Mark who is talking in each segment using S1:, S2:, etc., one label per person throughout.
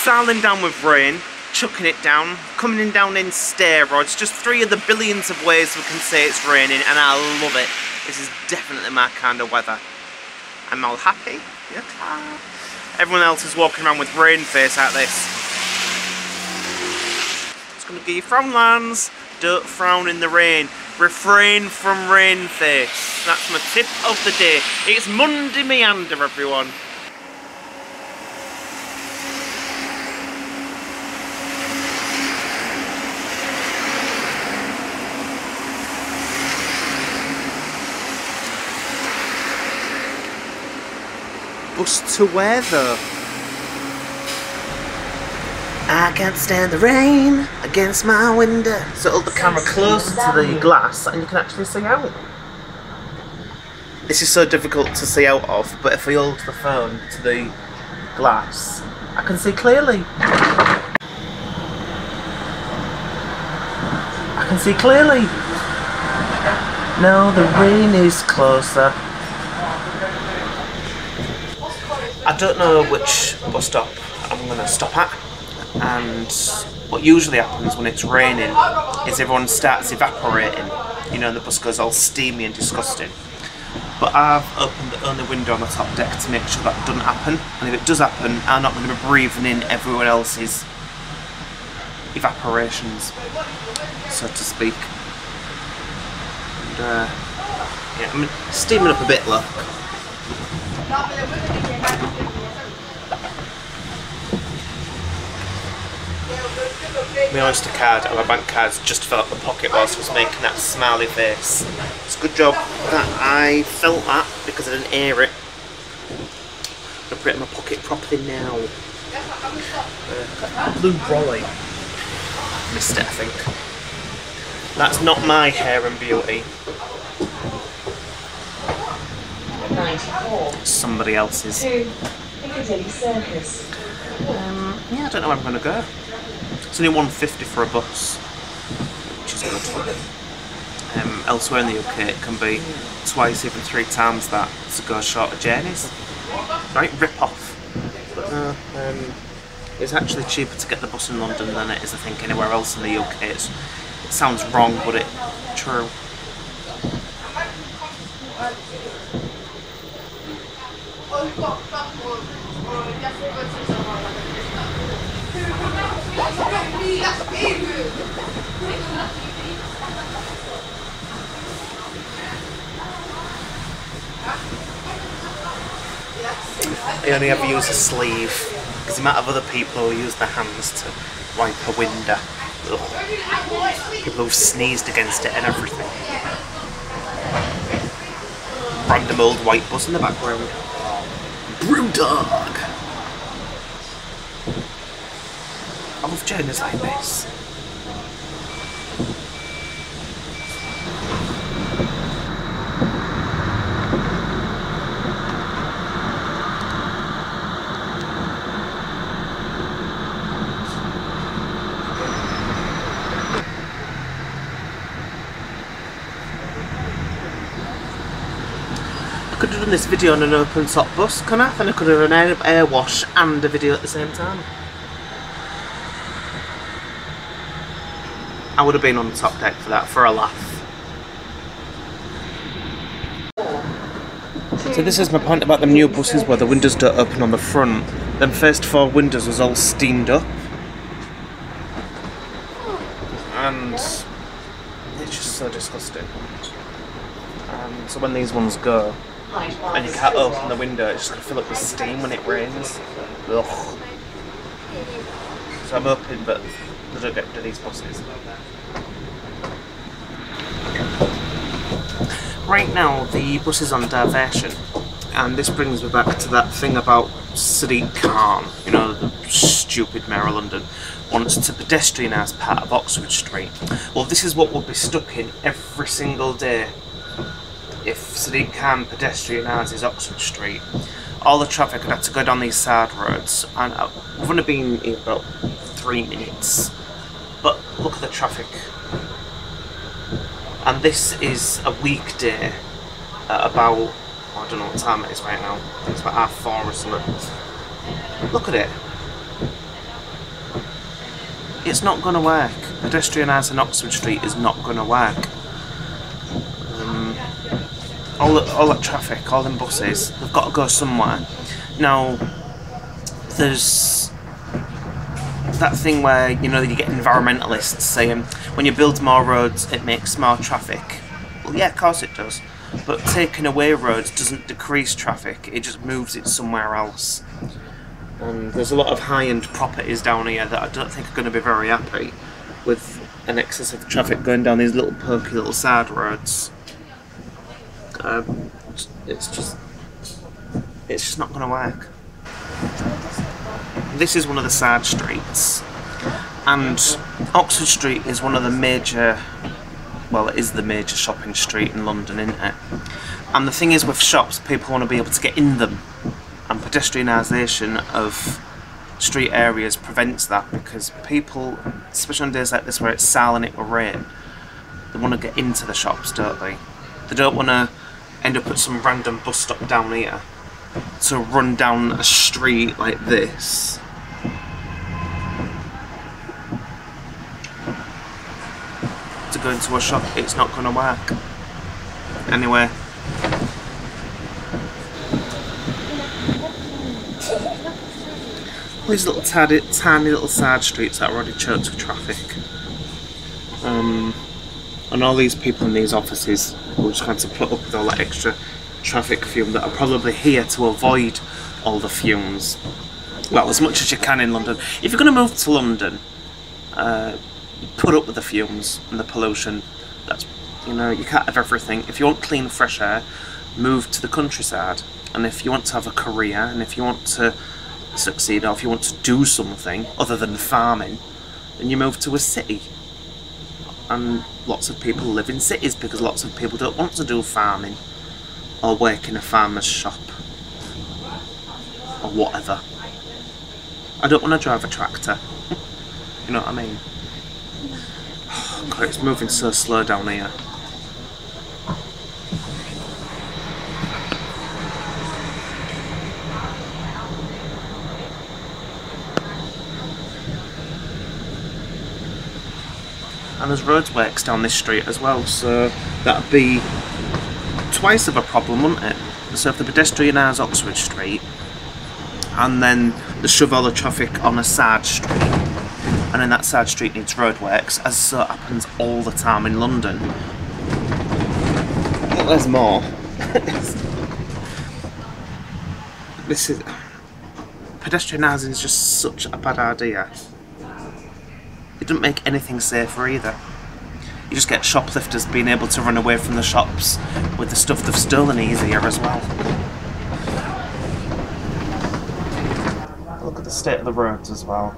S1: missiling down with rain, chucking it down, coming in down in steroids. Just 3 of the billions of ways we can say it's raining, and I love it. This is definitely my kind of weather. I'm all happy. Yeah. Everyone else is walking around with rain face like this. It's going to give you frown lines. Don't frown in the rain. Refrain from rain face. That's my tip of the day. It's Monday Meander, everyone. Bus to where though? I can't stand the rain against my window. So hold the camera closer to the glass and you can actually see out. This is so difficult to see out of, but if we hold the phone to the glass, I can see clearly. I can see clearly. No, the rain is closer. I don't know which bus stop I'm going to stop at, and what usually happens when it's raining is everyone starts evaporating, you know, and the bus goes all steamy and disgusting. But I've opened the only window on the top deck to make sure that doesn't happen, and if it does happen, I'm not going to be breathing in everyone else's evaporations, so to speak. And, yeah, I'm steaming up a bit, look. My Oyster card and my bank cards just fell out the pocket whilst I was making that smiley face. It's a good job that I felt that because I didn't hear it. I'm going to put it in my pocket properly now. Blue brolly. Missed it, I think. That's not my hair and beauty. Somebody else's. Yeah, I don't know where I'm going to go. It's only $1.50 for a bus, which is good. Elsewhere in the UK it can be twice, even 3 times that to go shorter journeys. Right, rip off. But no, it's actually cheaper to get the bus in London than it is, I think, anywhere else in the UK. It sounds wrong, but it's true. I only ever use a sleeve because the amount of other people who use their hands to wipe a window. Ugh. People who've sneezed against it and everything. Random old white bus in the background. Brewdog! I love journeys like this. I could have done this video on an open top bus, couldn't I? And I could have done an air wash and a video at the same time. I would have been on the top deck for that, for a laugh. So this is my point about the new buses where the windows don't open on the front. Them first 4 windows was all steamed up. And it's just so disgusting. So when these ones go, and you can't open the window, it's just going to fill up with steam when it rains. Ugh. So I'm hoping that they don't get rid of these buses. Right now the bus is on diversion, and this brings me back to that thing about Sadiq Khan, you know, the stupid Mayor of London, wants to pedestrianise part of Oxford Street. Well, this is what would be stuck in every single day if Sadiq Khan pedestrianises Oxford Street. All the traffic would have to go down these side roads, and we've only been here about 3 minutes, but look at the traffic. And this is a weekday at about, I don't know what time it is right now, I think it's about 4:30 or something. Look at it. It's not going to work. Pedestrianising Oxford Street is not going to work. All that traffic, all them buses, they've got to go somewhere. Now, there's that thing where, you know, you get environmentalists saying when you build more roads it makes more traffic. Well, yeah, of course it does. But taking away roads doesn't decrease traffic, it just moves it somewhere else. And there's a lot of high-end properties down here that I don't think are going to be very happy with an excess of traffic going down these little pokey little side roads. It's just not going to work. This is one of the side streets, and Oxford Street is one of the major, well, it is the major shopping street in London, isn't it? And the thing is, with shops, people want to be able to get in them, and pedestrianisation of street areas prevents that, because people, especially on days like this where it's silent, it will rain, they want to get into the shops, don't they? They don't want to end up at some random bus stop down here to run down a street like this. To go into a shop, it's not going to work. Anyway. All these little tiny little side streets that are already choked with traffic. And all these people in these offices who just had to put up with all that extra traffic fume that are probably here to avoid all the fumes. Well, as much as you can in London. If you're going to move to London, put up with the fumes and the pollution. That's, you know, you can't have everything. If you want clean, fresh air, move to the countryside. And if you want to have a career, and if you want to succeed, or if you want to do something other than farming, then you move to a city. And lots of people live in cities because lots of people don't want to do farming or work in a farmer's shop or whatever. I don't want to drive a tractor. You know what I mean? Oh, God, it's moving so slow down here. And there's roadworks down this street as well, so that'd be twice of a problem, wouldn't it? So if the pedestrianise Oxford Street, and then they shove all the traffic on a side street, and then that side street needs roadworks, as so happens all the time in London. But there's more. This is... pedestrianising is just such a bad idea. It doesn't make anything safer either. You just get shoplifters being able to run away from the shops with the stuff they've stolen easier as well. Look at the state of the roads as well.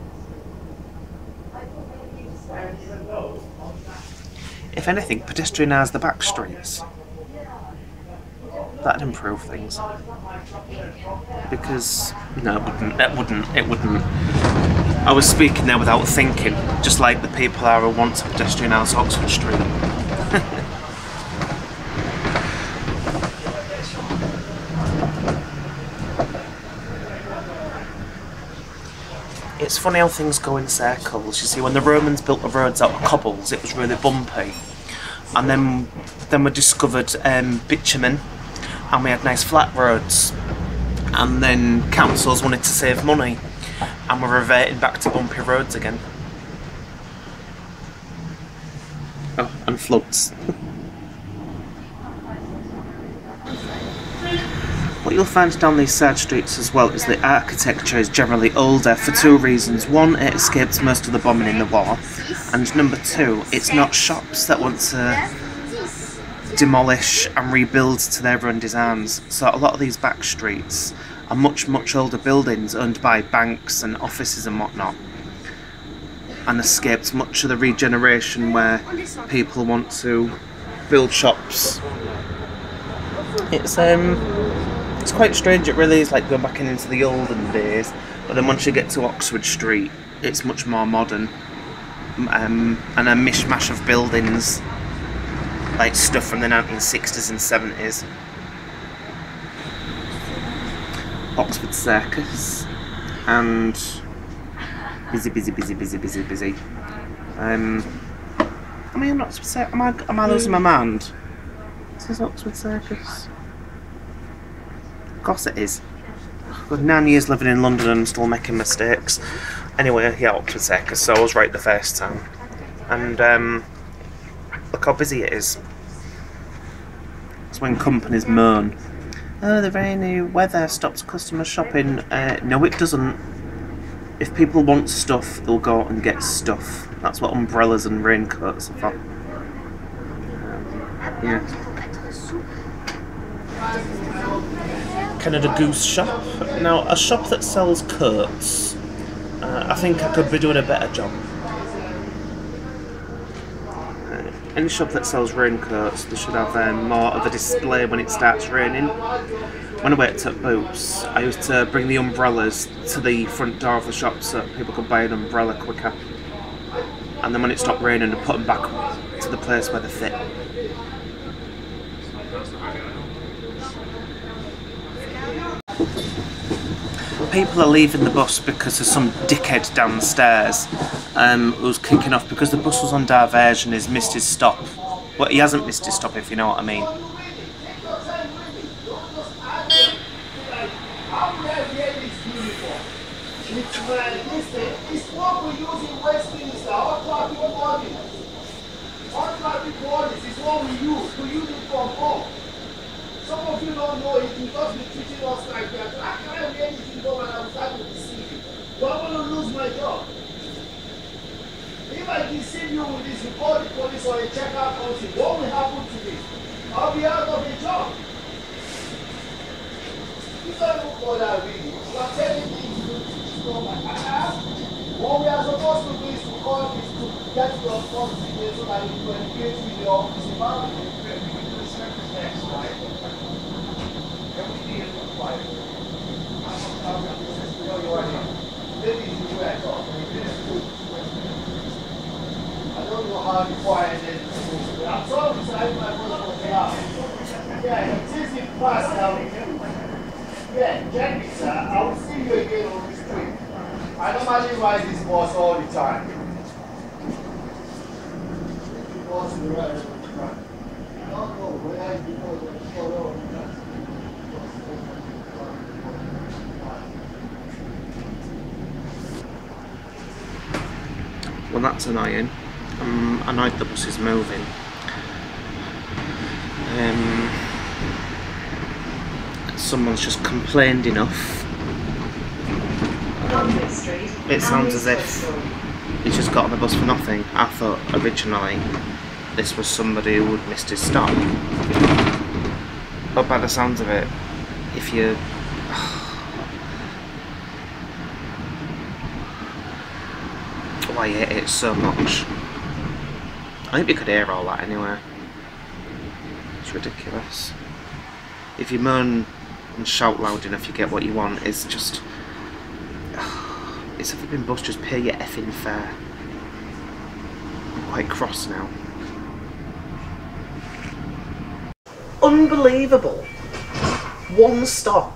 S1: If anything, pedestrianise the back streets. That'd improve things. Because, no, it wouldn't. I was speaking there without thinking, just like the people are who want to pedestrianise Oxford Street. It's funny how things go in circles. You see, when the Romans built the roads out of cobbles, it was really bumpy. And then we discovered bitumen, and we had nice flat roads. And then councils wanted to save money, and we're reverting back to bumpy roads again. Oh, and floods. What you'll find down these side streets as well is the architecture is generally older for two reasons. One, it escaped most of the bombing in the war, and number two, it's not shops that want to demolish and rebuild to their own designs. So a lot of these back streets are much older buildings owned by banks and offices and whatnot, and escaped much of the regeneration where people want to build shops. It's quite strange. It really is like going back into the olden days, but then once you get to Oxford Street it's much more modern, and a mishmash of buildings, like stuff from the 1960s and 70s. Oxford Circus and Busy, busy, busy, busy, busy, busy. I mean, I'm not upset. Am I losing my mind? Is this Oxford Circus? Of course it is. I've got 9 years living in London and still making mistakes. Anyway, yeah, Oxford Circus, so I was right the first time. And look how busy it is. It's when companies moan. Oh, the rainy weather stops customer shopping. No, it doesn't. If people want stuff, they'll go out and get stuff. That's what umbrellas and raincoats are for. Yeah. Canada Goose shop. Now, a shop that sells coats. I think I could be doing a better job. Any shop that sells raincoats, they should have more of a display when it starts raining. When I worked at Boots, I used to bring the umbrellas to the front door of the shop so people could buy an umbrella quicker. And then when it stopped raining, I'd put them back to the place where they fit. People are leaving the bus because there's some dickhead downstairs who's kicking off because the bus was on diversion. He's missed his stop. Well, he hasn't missed his stop, if you know what I mean.
S2: Some of you don't know it because we're teaching us like that. I can't hear anything go and I'm starting to deceive you. Do I want to lose my job? If I deceive you with this, report the police or a checkout council, what will happen to me? I'll be out of a job. You don't look for that really. You are telling me to go back. What we are supposed to do is to call this to get your phone today so that you can engage with the office environment. Next, right? Can we be in the quiet? Maybe it's the way I talk. I don't know how the quiet is. But I'm sorry to say my voice was loud. Yeah, it is in past now. Yeah, check it, sir. I will see you again on the street. I normally ride this bus all the time. The bus will ride all the time. I don't know where you know the photo.
S1: Well, that's annoying. I'm annoyed the bus is moving. Someone's just complained enough. It sounds as if he's just got on the bus for nothing. I thought originally this was somebody who had missed his stop. But by the sounds of it, if you... Oh, I hate it so much. I think we could hear all that anyway. It's ridiculous. If you moan and shout loud enough, you get what you want. It's just... It's a flipping bus, just pay your effing fare. I'm quite cross now. Unbelievable. One stop.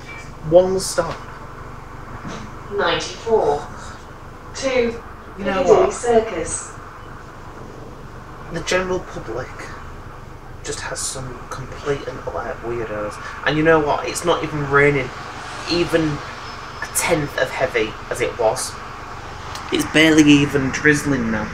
S3: 94 to
S1: You know
S3: Piccadilly
S1: what?
S3: Circus.
S1: The general public just has some complete and utter weirdos. And you know what? It's not even raining even a tenth of heavy as it was. It's barely even drizzling now.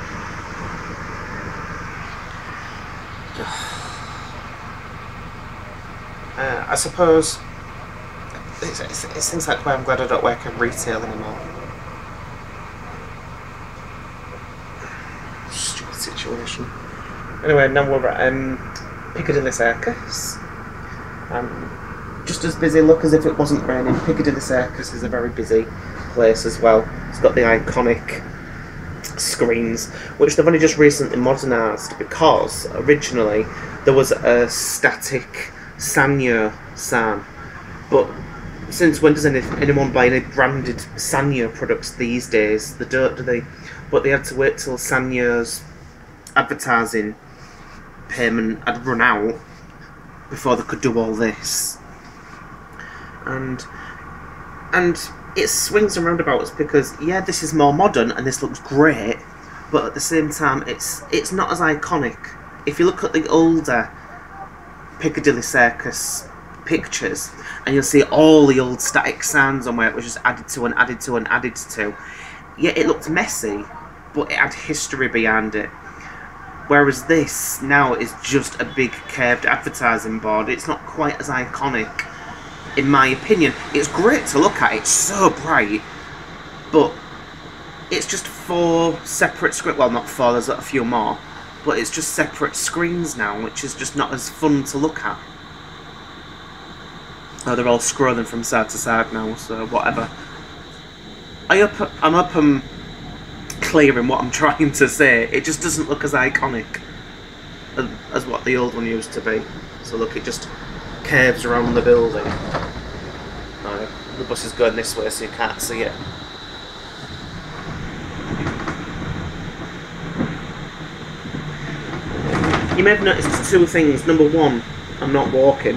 S1: I suppose it's things like why I'm glad I don't work in retail anymore. Stupid situation. Anyway, now we're at Piccadilly Circus. Just as busy look as if it wasn't raining. Piccadilly Circus is a very busy place as well. It's got the iconic screens, which they've only just recently modernised because originally there was a static Sanyo sign. But since when does anyone buy any branded Sanyo products these days? They don't, do they? But they had to wait till Sanyo's advertising payment had run out before they could do all this. And It's swings and roundabouts because, yeah, this is more modern and this looks great, but at the same time, it's not as iconic. If you look at the older Piccadilly Circus pictures, and you'll see all the old static sounds on where it was just added to and added to and added to. Yeah, it looked messy, but it had history behind it. Whereas this now is just a big curved advertising board. It's not quite as iconic, in my opinion. It's great to look at, it's so bright, but it's just 4 separate screens. Well, not 4, there's a few more, but it's just separate screens now, which is just not as fun to look at. Oh, they're all scrolling from side to side now, so whatever. I'm up and clear in what I'm trying to say. It just doesn't look as iconic as what the old one used to be. So look, it just curves around the building. Oh, the bus is going this way, so you can't see it. You may have noticed 2 things. Number 1, I'm not walking.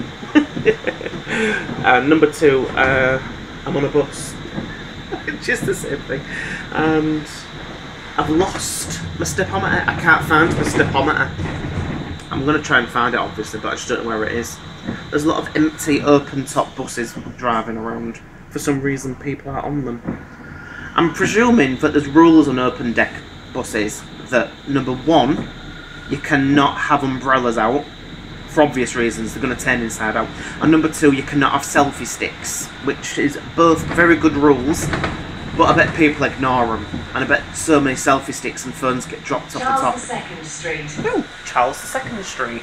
S1: And number 2, I'm on a bus. Just the same thing. And I've lost my stepometer. I can't find my stepometer. I'm going to try and find it, obviously, but I just don't know where it is. There's a lot of empty, open-top buses driving around. For some reason, people are on them. I'm presuming that there's rules on open-deck buses that, number 1, you cannot have umbrellas out. For obvious reasons, they're going to turn inside out. And number 2, you cannot have selfie sticks, which is both very good rules, but I bet people ignore them. And I bet so many selfie sticks and phones get dropped off the top.
S3: Charles II Street.
S1: Ooh, Charles II Street.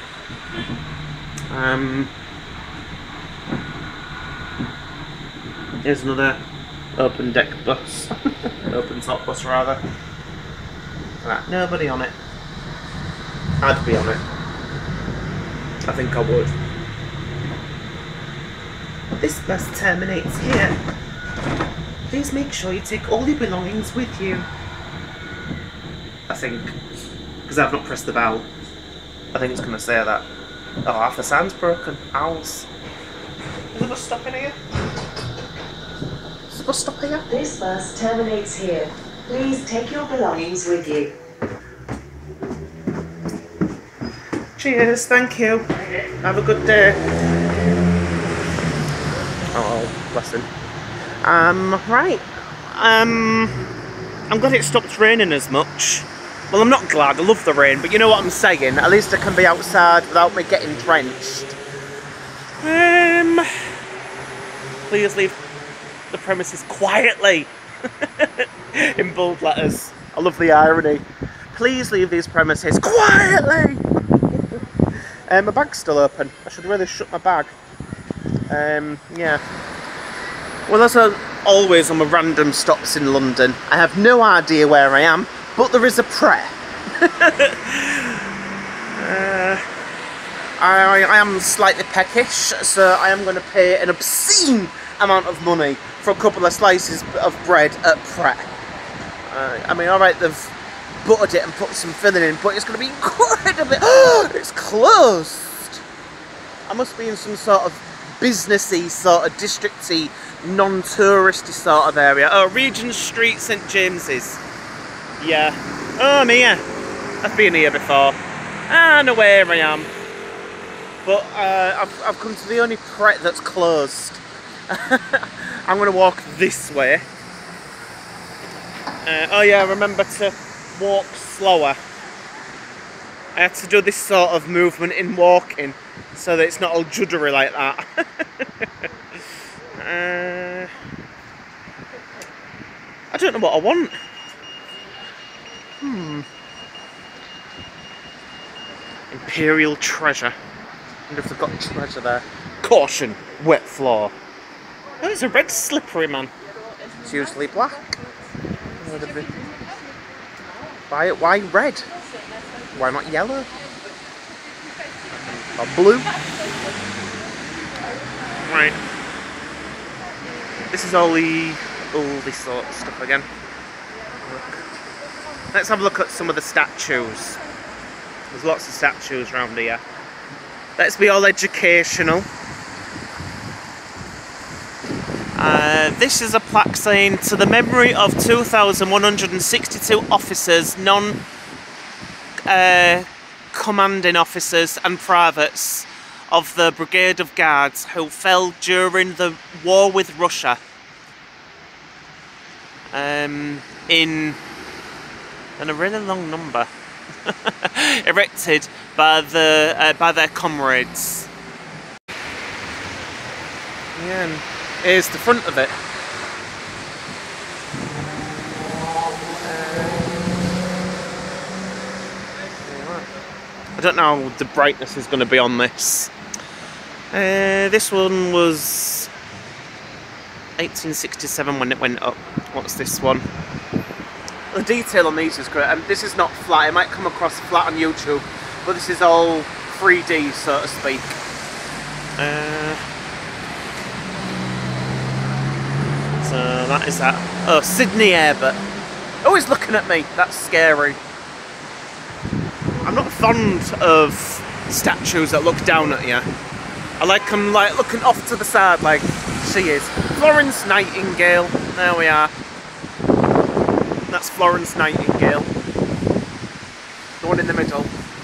S1: Here's another open deck bus. Open top bus, rather. Right, nobody on it. I'd be on it. I think I would. This bus terminates here. Please make sure you take all your belongings with you. I think. Because I've not pressed the bell. I think it's going to say that. Oh, half the sound's broken. Owls. Is the bus stopping here? Is the bus stop here?
S3: This bus terminates here. Please take your belongings with you.
S1: Cheers, thank you. Have a good day. Oh, bless him. Right. I'm glad it stopped raining as much. Well, I'm not glad, I love the rain, but you know what I'm saying? At least I can be outside without me getting drenched. Please leave the premises quietly. In bold letters. I love the irony. Please leave these premises quietly. My bag's still open. I should really shut my bag. Yeah. Well, as always on my random stops in London, I have no idea where I am, but there is a Pret. I am slightly peckish, so I am going to pay an obscene amount of money for a couple of slices of bread at Pret. I mean, alright, they've buttered it and put some filling in, but it's going to be incredibly... it's closed! I must be in some sort of businessy, sort of districty, non-touristy sort of area. Oh, Regent Street, St James's. Yeah. Oh, I'm here. I've been here before. I know where I am. But I've come to the only Pret that's closed. I'm going to walk this way. Oh yeah, remember to walk slower. I had to do this sort of movement in walking so that it's not all juddery like that. I don't know what I want. Imperial treasure. I wonder if they've got treasure there. Caution, wet floor. Oh, it's a red slippery, man. It's usually black. Why red? Why not yellow? Or blue? Right. This is all this sort of stuff again. Look. Let's have a look at some of the statues. There's lots of statues around here. Let's be all educational. This is a plaque saying, to the memory of 2,162 officers, non-commanding officers and privates of the Brigade of Guards who fell during the war with Russia. In a really long number. Erected by their comrades. Yeah, and here's the front of it. I don't know how the brightness is going to be on this. This one was 1867 when it went up. What's this one? The detail on these is great. This is not flat. It might come across flat on YouTube, but this is all 3D, so to speak. So that is that. Oh, Sydney Abbott. Oh, he's looking at me. That's scary. I'm not fond of statues that look down at you. I like them like looking off to the side like she is. Florence Nightingale. There we are. That's Florence Nightingale. The one in the middle.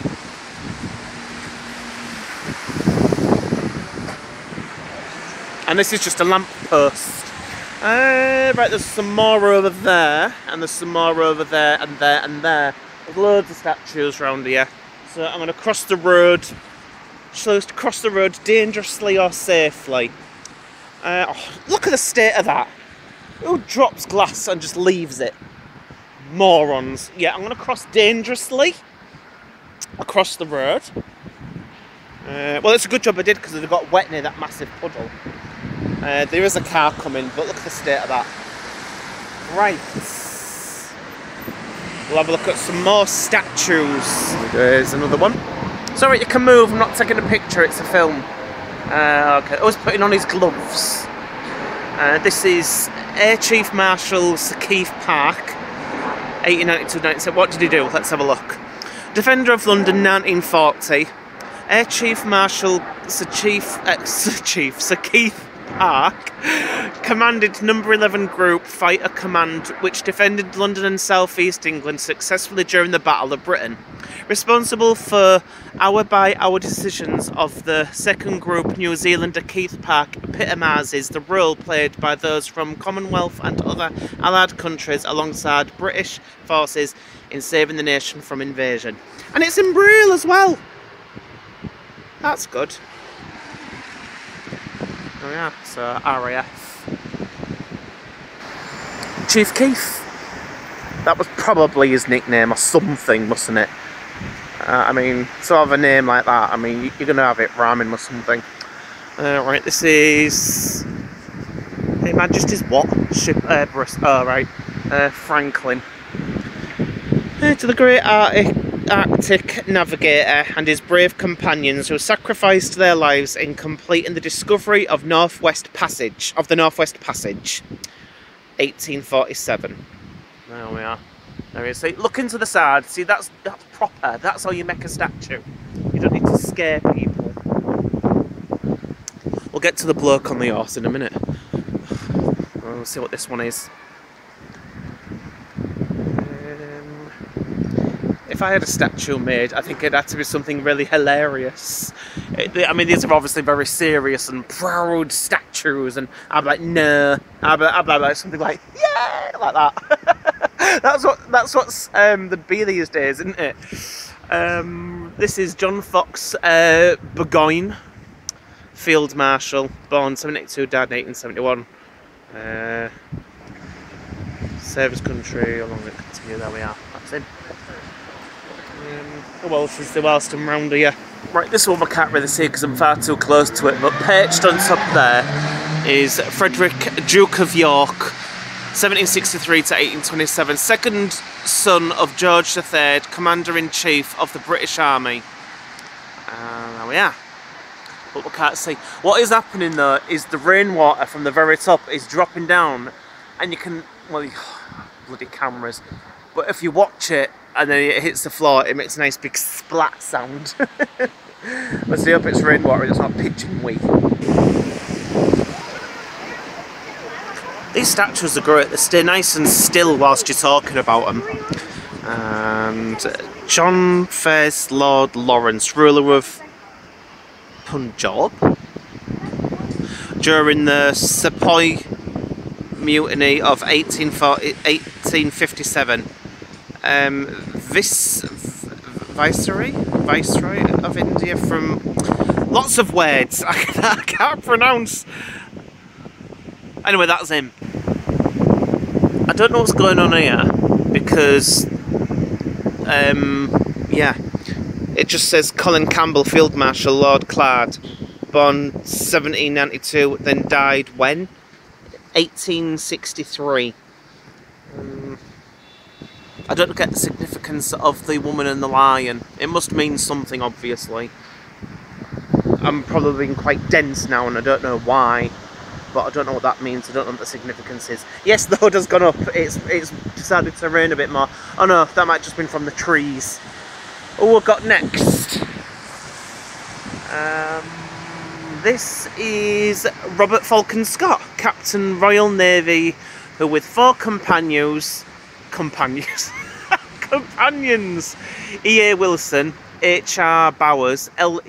S1: And this is just a lamp post. Right, there's some more over there, and there's some more over there, and there, and there. There's loads of statues around here. So I'm going to cross the road. Chose to cross the road dangerously or safely. Oh, look at the state of that. Who drops glass and just leaves it? Morons. Yeah, I'm going to cross dangerously across the road. Well, it's a good job I did because they got wet near that massive puddle. There is a car coming, but look at the state of that. Right. We'll have a look at some more statues. There's another one. Sorry, you can move. I'm not taking a picture. It's a film. Okay. I was putting on his gloves. This is Air Chief Marshal Sir Keith Park. 1892-97. What did he do? Let's have a look. Defender of London, 1940. Air Chief Marshal Sir Keith Park commanded No. 11 Group Fighter Command, which defended London and South East England successfully during the Battle of Britain. Responsible for hour-by-hour decisions of the 2nd Group, New Zealander Keith Park epitomises the role played by those from Commonwealth and other allied countries alongside British forces in saving the nation from invasion. And it's in Braille as well! That's good. Oh yeah, so RAF. Chief Keith. That was probably his nickname or something, mustn't it? I mean, to have a name like that, I mean, you're going to have it rhyming with something. Right, this is... Her Majesty's what? Ship Airbus. Oh, right. Franklin. To the great Arctic navigator and his brave companions who sacrificed their lives in completing the discovery of the Northwest Passage, 1847. There we are. There he is. See, look into the side. See, that's proper. That's how you make a statue. You don't need to scare people. We'll get to the bloke on the horse in a minute. We'll see what this one is. If I had a statue made, I think it'd have to be something really hilarious. I mean, these are obviously very serious and proud statues, and I'd be like, no. I'd be like something like, yeah, like that. That's what's the be these days, isn't it? This is John Fox Burgoyne, Field Marshal, born 1782, died in 1871. Service country, along with continue. There we are. That's him. Who else is the Wellston round here? Right, this one I can't really see because I'm far too close to it, but perched on top there is Frederick, Duke of York, 1763 to 1827, second son of George III, Commander-in-Chief of the British Army. There we are. But we can't see. What is happening though is the rainwater from the very top is dropping down, and you can, well, bloody cameras, but if you watch it and then it hits the floor, it makes a nice big splat sound. Let's see, hope it's rainwater, it's not pitching wheat. These statues are great. They stay nice and still whilst you're talking about them. And John First Lord Lawrence, ruler of Punjab, during the Sepoy Mutiny of 1857. Viceroy of India from lots of words I can't pronounce. Anyway, that's him. I don't know what's going on here because yeah, it just says Colin Campbell, Field Marshal, Lord Clad, born 1792, then died when? 1863. I don't get the significance of the woman and the lion. It must mean something, obviously. I'm probably being quite dense now and I don't know why, but I don't know what that means. I don't know what the significance is. Yes, the hood has gone up. It's decided to rain a bit more. Oh no, that might just been from the trees. Oh, we've got next. This is Robert Falcon Scott, Captain Royal Navy, who with 4 companions, E.A. Wilson, H.R. Bowers,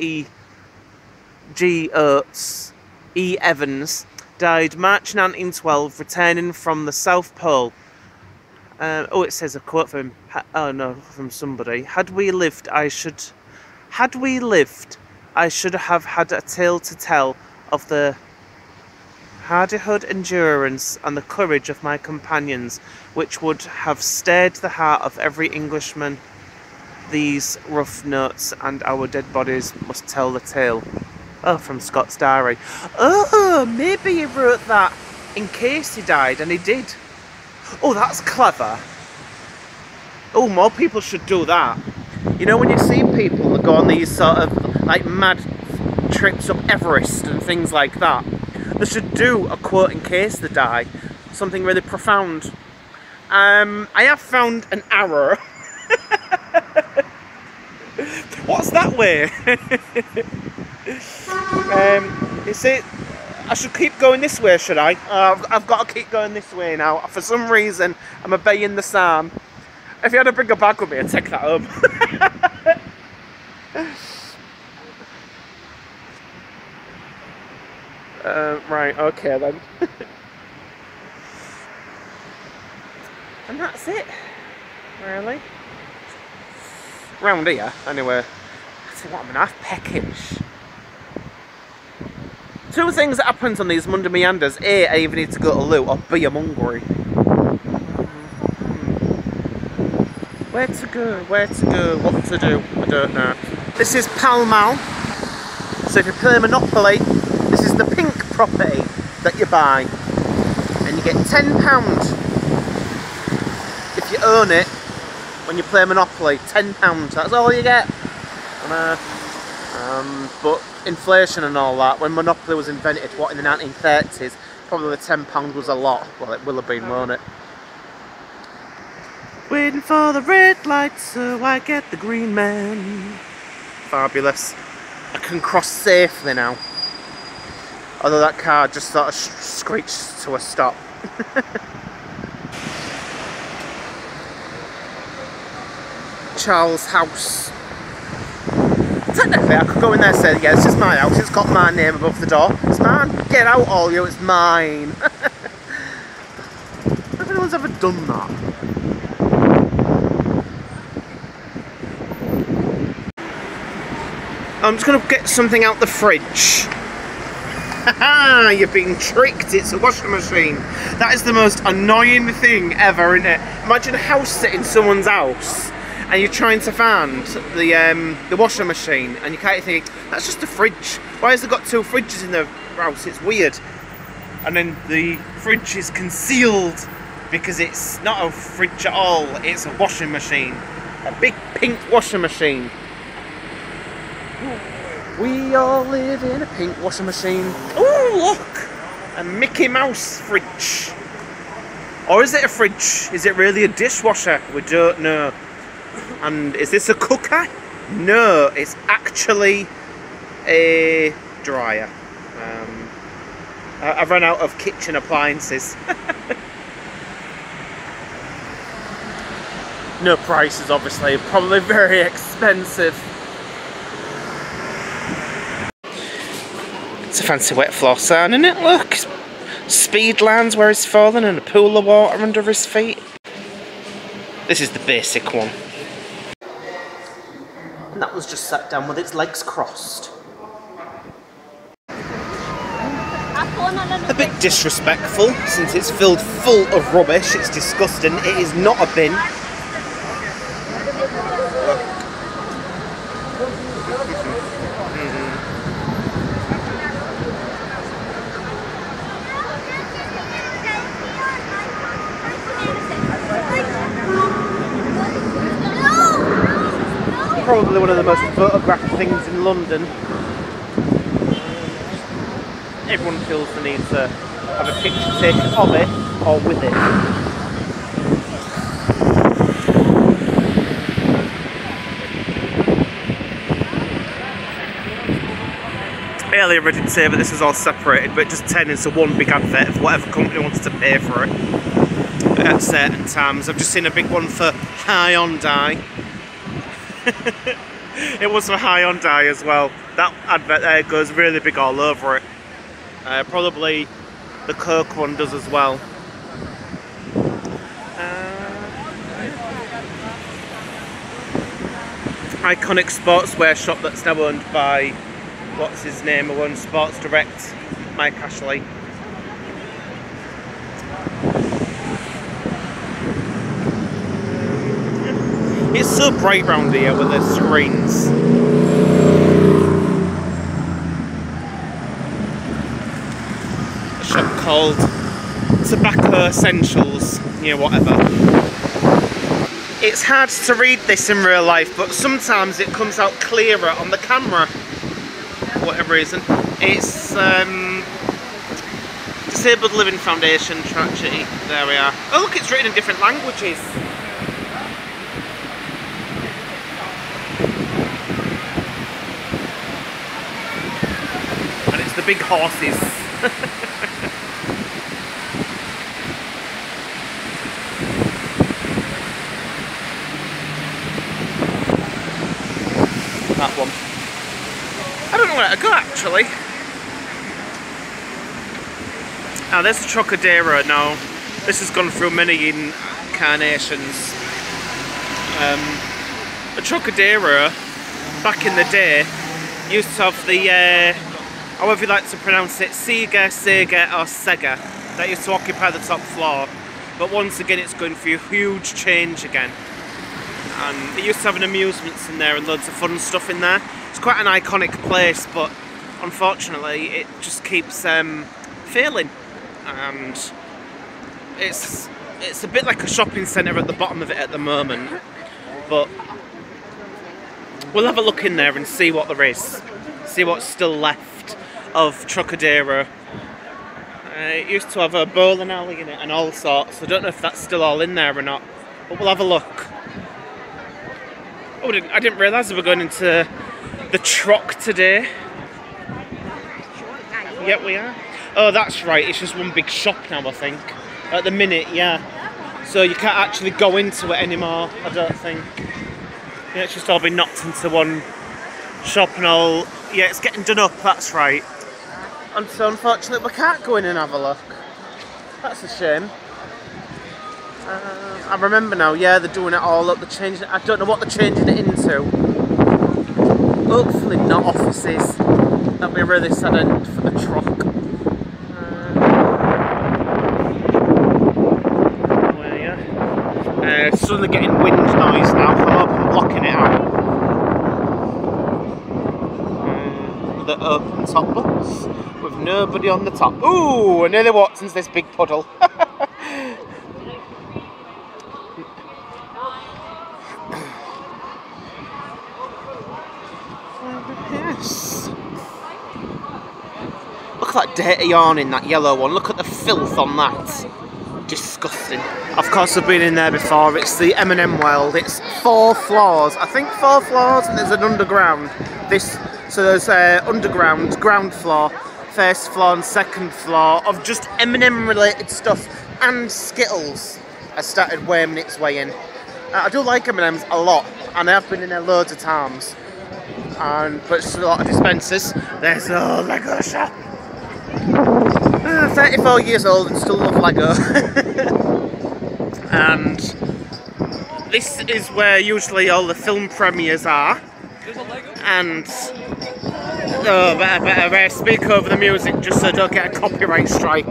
S1: L.E.G. Oates, E. Evans, died March 1912, returning from the South Pole. Oh, it says a quote from him. Oh no, from somebody. Had we lived, I should have had a tale to tell of the hardihood, endurance, and the courage of my companions, which would have stirred the heart of every Englishman. These rough notes and our dead bodies must tell the tale. Oh, from Scott's diary. Oh, maybe he wrote that in case he died, and he did. Oh, that's clever. Oh, more people should do that. You know, when you see people that go on these sort of like mad trips up Everest and things like that, they should do a quote in case they die. Something really profound. I have found an arrow. What's that way? Is it? I should keep going this way, should I? I've got to keep going this way now. For some reason, I'm obeying the psalm. If you had to bring a bag with me, I'd take that home. Right, okay then. And that's it, really. Round here, anyway. I think what I'm half peckish. 2 things that happens on these Monday Meanders. A, I either need to go to loo, or B, I'm hungry. Where to go, what to do, I don't know. This is Pall Mall. So if you play Monopoly, this is the pink property that you buy. And you get £10 if you own it when you play Monopoly. £10, that's all you get. But inflation and all that, when Monopoly was invented, what, in the 1930s, probably the £10 was a lot. Well, it will have been, won't it? Waiting for the red light so I get the green man. Fabulous. I can cross safely now. Although that car just sort of screeched to a stop. Charles' house. Technically I could go in there and say, yeah, this is my house, it's got my name above the door. It's mine. Get out all you, it's mine. I don't know if anyone's ever done that. I'm just going to get something out the fridge. Haha, you've been tricked, it's a washing machine. That is the most annoying thing ever, isn't it? Imagine house sitting someone's house and you're trying to find the washing machine and you can't think, that's just a fridge. Why has it got 2 fridges in the house? It's weird. And then the fridge is concealed because it's not a fridge at all, it's a washing machine. A big pink washing machine. We all live in a pink washing machine. Oh, look! A Mickey Mouse fridge. Or is it a fridge? Is it really a dishwasher? We don't know. And is this a cooker? No, it's actually a dryer. I ran out of kitchen appliances. No prices, obviously, probably very expensive. It's a fancy wet floor sign, isn't it? Look, Speedlands where he's fallen and a pool of water under his feet. This is the basic one. And that was just sat down with its legs crossed. A bit disrespectful, since it's filled full of rubbish. It's disgusting. It is not a bin. Probably one of the most photographed things in London. Everyone feels the need to have a picture taken of it or with it. Earlier I did say that this is all separated, but it just turned into one big advert of whatever company wants to pay for it at certain times. I've just seen a big one for Hyundai. It was for Hyundai as well. That advert there goes really big all over it. Probably the Coke one does as well. Iconic sportswear shop that's now owned by, what's his name, who owns Sports Direct, Mike Ashley. It's so bright round here with the screens. A shop called Tobacco Essentials, you know, whatever. It's hard to read this in real life, but sometimes it comes out clearer on the camera, for whatever reason. It's Disabled Living Foundation charity. There we are. Oh look, it's written in different languages. The big horses. That one. I don't know where to go actually. Now there's the Trocadero now. This has gone through many incarnations. The Trocadero, back in the day, used to have the however you like to pronounce it, Sega, or Sega, that used to occupy the top floor. But once again it's going through a huge change again. And it used to have an amusements in there and loads of fun stuff in there. It's quite an iconic place, but unfortunately it just keeps failing. And it's a bit like a shopping centre at the bottom of it at the moment. But we'll have a look in there and see what there is. See what's still left of Trocadero. It used to have a bowling alley in it and all sorts. I don't know if that's still all in there or not, but we'll have a look. Oh, I didn't realise we were going into the Troc today. Yep, we are. Oh, that's right, it's just one big shop now, I think. At the minute, yeah. So you can't actually go into it anymore, I don't think. Yeah, it's just all been knocked into one shop and all. Yeah, it's getting done up, that's right. And so unfortunately we can't go in and have a look. That's a shame. I remember now, yeah, they're doing it all up, they're changing it. I don't know what they're changing it into. Hopefully not offices. That'd be a really sad end for the Troc. Suddenly getting wind noise now, so I hope I'm blocking it out. The open top bus with nobody on the top. Ooh, I nearly walked into this big puddle. Yes. Look at that dirty yarn in that yellow one. Look at the filth on that. Disgusting. Of course I've been in there before. It's the M&M World. It's 4 floors. I think 4 floors and there's an underground. So there's underground, ground floor, first floor and second floor of just M&M related stuff and Skittles has started worming its way in. I do like M&M's a lot, and I have been in there loads of times. But it's a lot of dispensers. There's a Lego shop. 34 years old and still love Lego. And this is where usually all the film premieres are. And better speak over the music just so I don't get a copyright strike.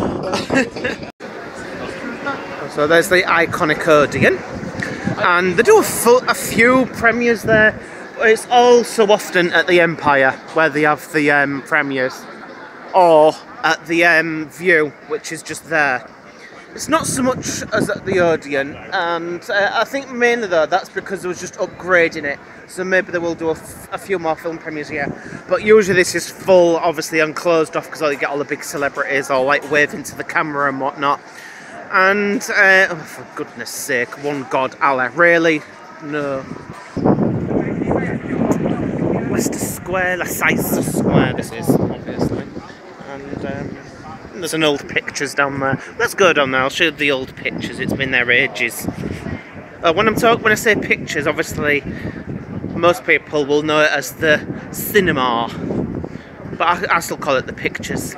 S1: So there's the iconic Odeon, and they do a few premieres there. It's all so often at the Empire where they have the premieres, or at the View, which is just there. It's not so much as at the Odeon, and I think mainly though that's because they was just upgrading it, so maybe they will do a few more film premieres here. But usually this is full, obviously, and closed off because you get all the big celebrities all like waving to the camera and whatnot. And oh, for goodness sake, one God, Allah, really? No. Leicester Square, Leicester Square this is, obviously. And there's an old pictures down there. Let's go down there, I'll show you the old pictures, it's been there ages. When I say pictures, obviously most people will know it as the cinema, but I still call it the pictures.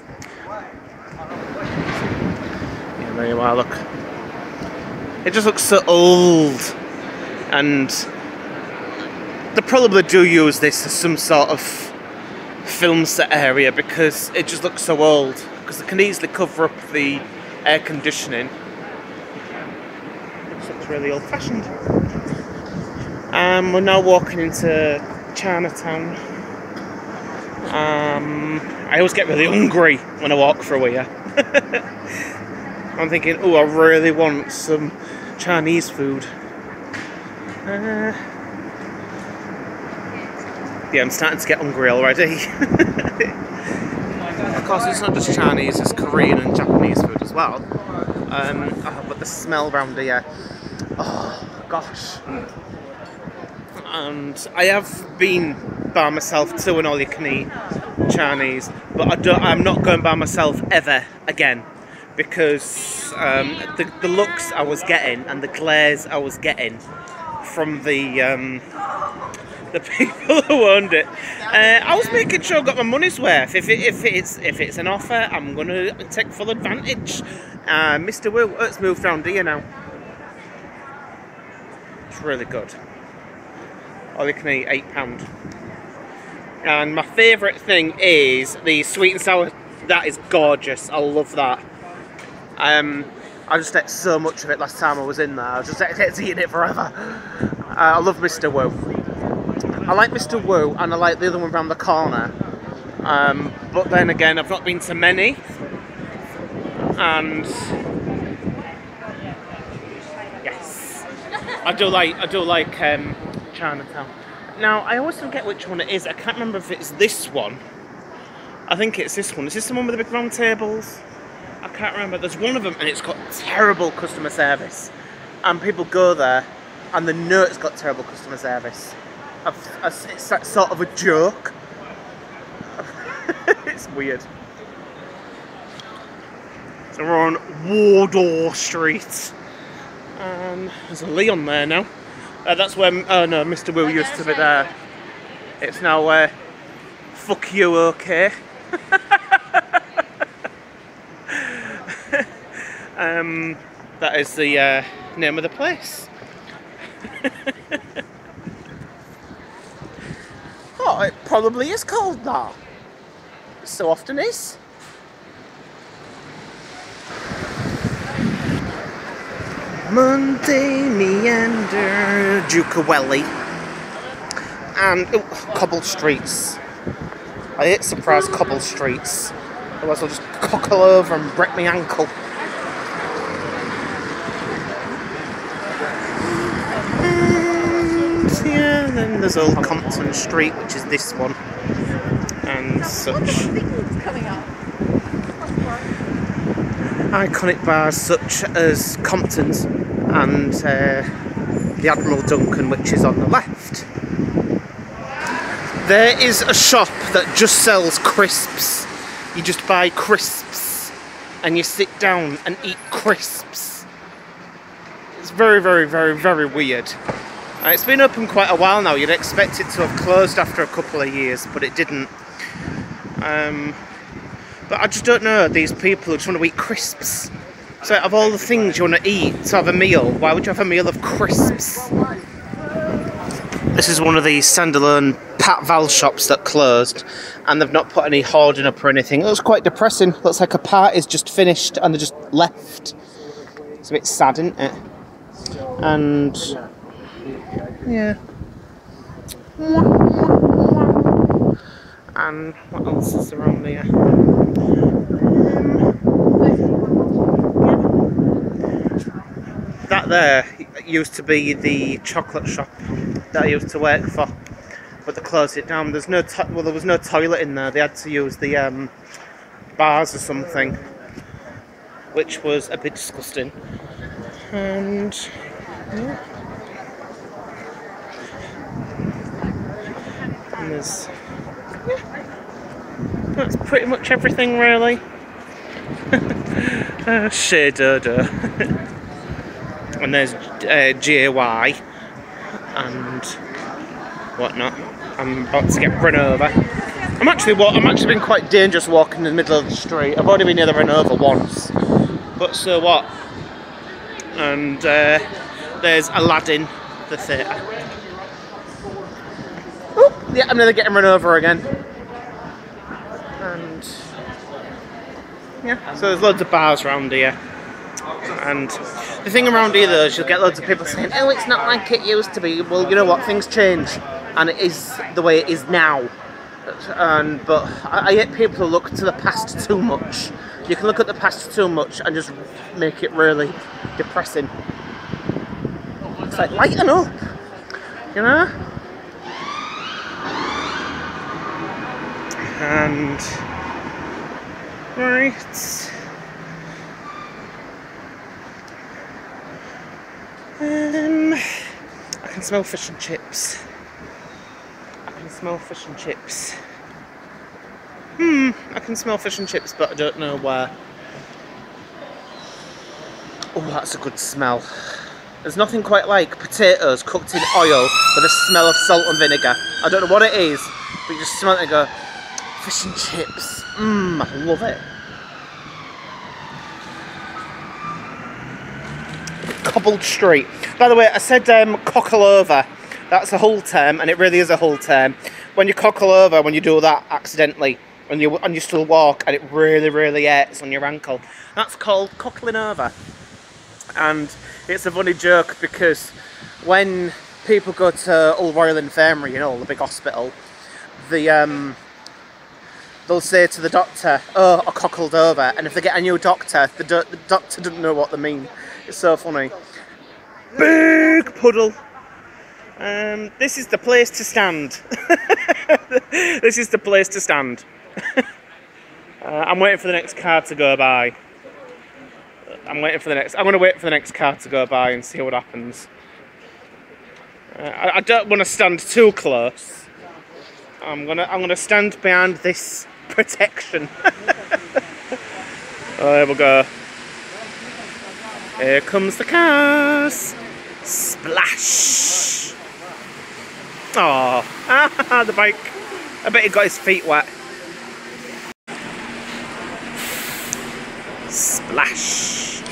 S1: Yeah, there you are, look. It just looks so old, and they probably do use this as some sort of film set area because it just looks so old, because they can easily cover up the air conditioning. It looks really old fashioned. We're now walking into Chinatown. I always get really hungry when I walk through here. I'm thinking, oh, I really want some Chinese food. Yeah, I'm starting to get hungry already. Of course, it's not just Chinese, it's Korean and Japanese food as well. But the smell around here, oh gosh. And I have been by myself to an all-you-can-eat Chinese, but I'm not going by myself ever again, because the looks I was getting and the glares I was getting from the people who owned it, I was making sure I got my money's worth. If it's an offer, I'm gonna take full advantage. Mr. Wu, let's move round here now. It's really good. All you can eat, £8. And my favourite thing is the sweet and sour. That is gorgeous. I love that. I just ate so much of it last time I was in there. I just ate eating it forever. I love Mr. Wu. I like Mr. Wu, and I like the other one around the corner. But then again, I've not been to many. And yes, I do like Chinatown. Now, I always forget which one it is. I can't remember if it's this one. I think it's this one. Is this the one with the big round tables? I can't remember. There's one of them, and it's got terrible customer service. And people go there, and they know it's got terrible customer service. It's sort of a joke. It's weird. So we're on Wardour Street. And there's a Leon there now. That's where, oh no, Mr. Wu used to be there. It's now, fuck you, okay. That is the name of the place. Oh, it probably is called that. It so often is. Monday Meander, Ducawelli, and cobbled streets. I hate surprise cobbled streets, otherwise I'll just cockle over and break my ankle. And yeah, then there's Old Compton Street, which is this one, and such. Iconic bars such as Compton's and the Admiral Duncan, which is on the left. There is a shop that just sells crisps, you just buy crisps and you sit down and eat crisps. It's very, very, very, very weird. It's been open quite a while now. You'd expect it to have closed after a couple of years, but it didn't. But I just don't know, these people who just want to eat crisps. So of all the things you want to eat to have a meal, why would you have a meal of crisps? This is one of these standalone Pat Val shops that closed, and they've not put any hoarding up or anything. It looks quite depressing. Looks like a party's just finished and they just left. It's a bit sad, isn't it? And yeah. And what else is around here? That there used to be the chocolate shop that I used to work for, but they closed it down. There's no well, there was no toilet in there. They had to use the bars or something, which was a bit disgusting. And yeah. And there's that's pretty much everything, really. Shade. And there's JY and whatnot. I'm about to get run over. I'm actually been quite dangerous walking in the middle of the street. I've already been near the run over once, but so what? And there's Aladdin, the theatre. Oh, yeah, I'm nearly getting run over again. And yeah, so there's loads of bars around here. And the thing around here though is you'll get loads of people saying, oh, it's not like it used to be. Well, you know what, things change, and it is the way it is now. But I hate people who look to the past too much. You can look at the past too much and just make it really depressing. It's like, lighten up, you know? And right. I can smell fish and chips. I can smell fish and chips. I can smell fish and chips, but I don't know where. Oh, that's a good smell. There's nothing quite like potatoes cooked in oil with a smell of salt and vinegar. I don't know what it is, but you just smell it and go, fish and chips. I love it. Cobbled street. By the way, I said cockle over. That's a hull term, and it really is a hull term. When you cockle over, when you do that accidentally, and you still walk, and it really, really hurts on your ankle, that's called cockling over. And it's a funny joke because when people go to Hull Royal Infirmary, you know, the big hospital, they'll say to the doctor, oh, I cockled over, and if they get a new doctor, the doctor doesn't know what they mean. It's so funny. Big puddle. This is the place to stand. This is the place to stand. I'm waiting for the next car to go by. I'm going to wait for the next car to go by and see what happens. I don't want to stand too close. I'm gonna stand behind this protection. Oh, there we go. Here comes the cars. Splash! Oh, the bike. I bet he got his feet wet. Splash!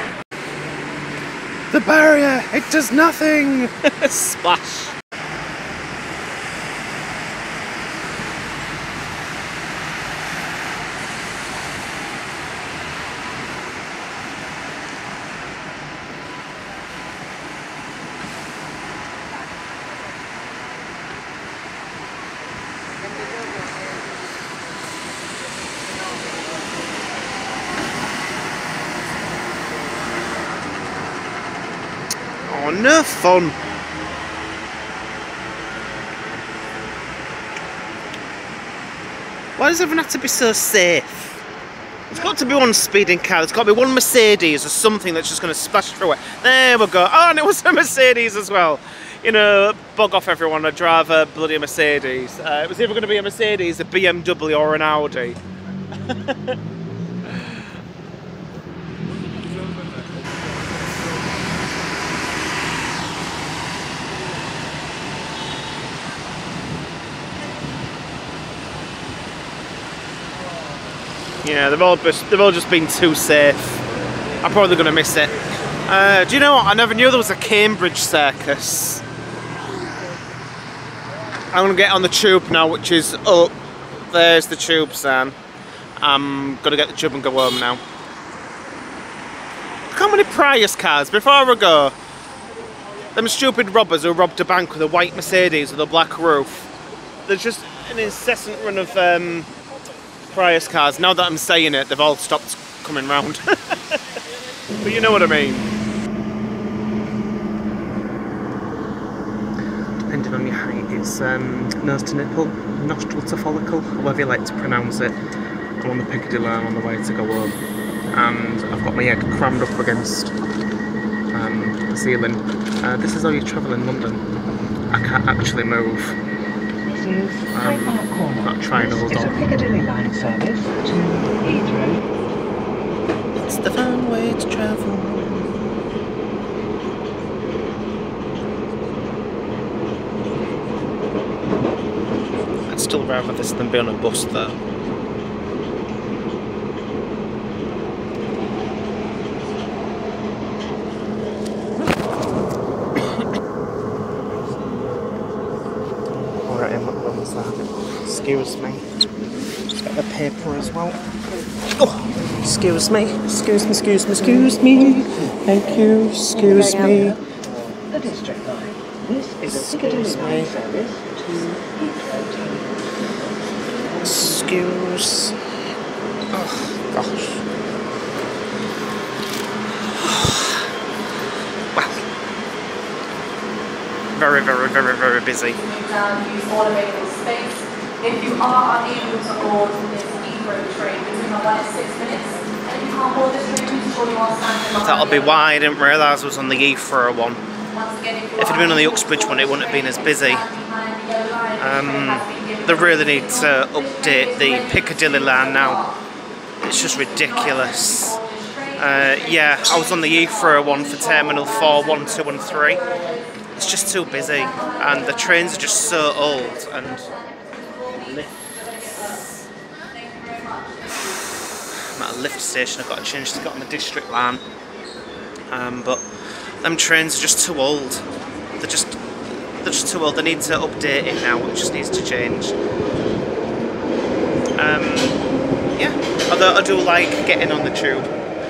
S1: The barrier! It does nothing! Splash! Oh, no fun. Why does everyone have to be so safe? There's got to be one speeding car. There's got to be one Mercedes or something that's just going to splash through it. There we go. Oh, and it was a Mercedes as well. You know, bug off everyone. I drive a bloody Mercedes. It was either going to be a Mercedes, a BMW or an Audi. Yeah, they've all just been too safe. I'm probably going to miss it. Do you know what? I never knew there was a Cambridge circus. I'm going to get on the tube now, which is up. There's the tube sign. I'm going to get the tube and go home now. Look how many Prius cars. Before I go, them stupid robbers who robbed a bank with a white Mercedes with a black roof. There's just an incessant run of Prius cars. Now that I'm saying it, they've all stopped coming round. But you know what I mean. Depending on your height, it's nose to nipple, nostril to follicle, however you like to pronounce it. I'm on the Piccadilly line on the way to go home, and I've got my head crammed up against the ceiling. This is how you travel in London. I can't actually move. Not trying to hold on.
S4: Piccadilly line service to Heathrow.
S1: It's the fun way to travel. I'd still rather this than be on a bus though. Excuse me. Just got the paper as well. Oh, excuse me. Excuse me. Excuse me. Excuse me. Thank you. Excuse me.
S4: The District Line. This is a Piccadilly line service to Heathrow.
S1: Excuse. Oh gosh. Well. Very busy.
S5: Use all available space. If you are unable to board this Heathrow train between 1 and 6 minutes, and if you can't board this train, please ensure you are standing.
S1: That'll be why I didn't realise I was on the Heathrow one.
S5: Once again, if
S1: it had been on the Uxbridge one, it wouldn't have been as busy. They really need to update the Piccadilly line now. It's just ridiculous. Yeah, I was on the Heathrow one for Terminal 4, 1, 2 and 3. It's just too busy, and the trains are just so old, and I'm at a lift station. I've got to change to get on the District line, but them trains are just too old. They're just too old. They need to update it now. It just needs to change. Yeah, although I do like getting on the tube.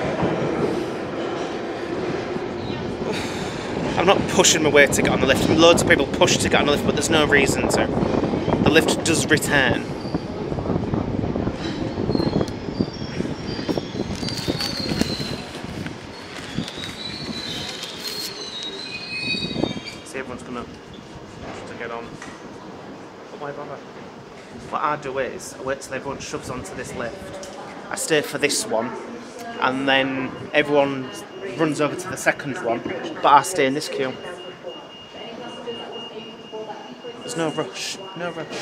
S1: I'm not pushing my way to get on the lift. Loads of people push to get on the lift, but there's no reason to. The lift does return. See, everyone's gonna to get on. But why bother? What I do is, I wait till everyone shoves onto this lift. I stay for this one, and then everyone runs over to the second one, but I stay in this queue. There's no rush, no rush.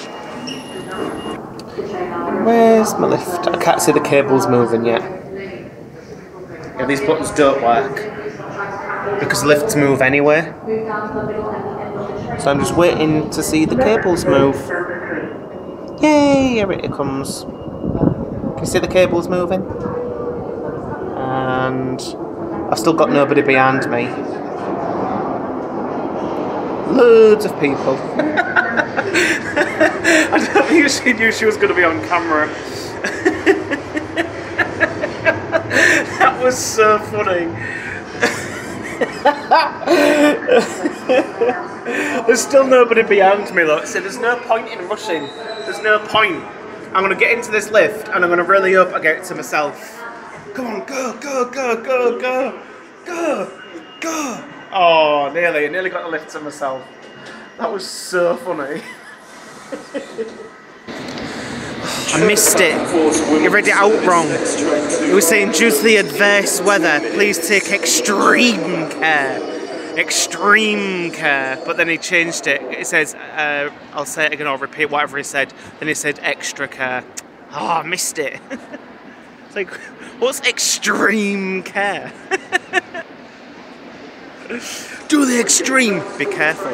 S1: Where's my lift? I can't see the cables moving yet. Yeah, these buttons don't work because lifts move anyway. So I'm just waiting to see the cables move. Yay, here it comes. Can you see the cables moving? And I've still got nobody behind me. Loads of people. I don't think she knew she was going to be on camera. That was so funny. There's still nobody behind me, look, so there's no point in rushing. There's no point. I'm going to get into this lift and I'm going to really hope I get it to myself. Come on, go, go, go, go, go, go, go. Oh, nearly got the lift to myself. That was so funny. I missed it. You read it out wrong. It was saying, due to the adverse weather, please take extreme care. Extreme care. But then he changed it. It says, I'll say it again, I'll repeat whatever he said. Then he said extra care. Oh, I missed it. It's like, what's extreme care? Do the extreme! Be careful.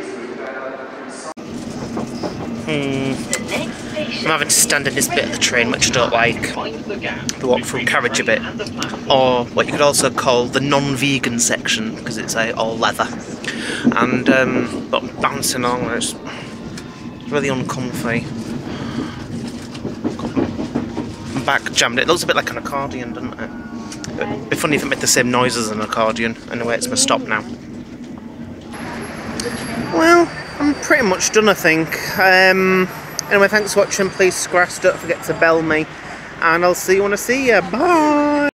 S1: I'm having to stand in this bit of the train which I don't like. The walk-through carriage a bit. Or what you could also call the non-vegan section, because it's all leather. And but bouncing along, it's really uncomfy. Back jammed. It looks a bit like an accordion, doesn't it? It'd be funny if it made the same noise as an accordion. Anyway, it's my stop now. Well, I'm pretty much done, I think. Anyway, thanks for watching. Please subscribe. Don't forget to bell me. And I'll see you when I see you. Bye!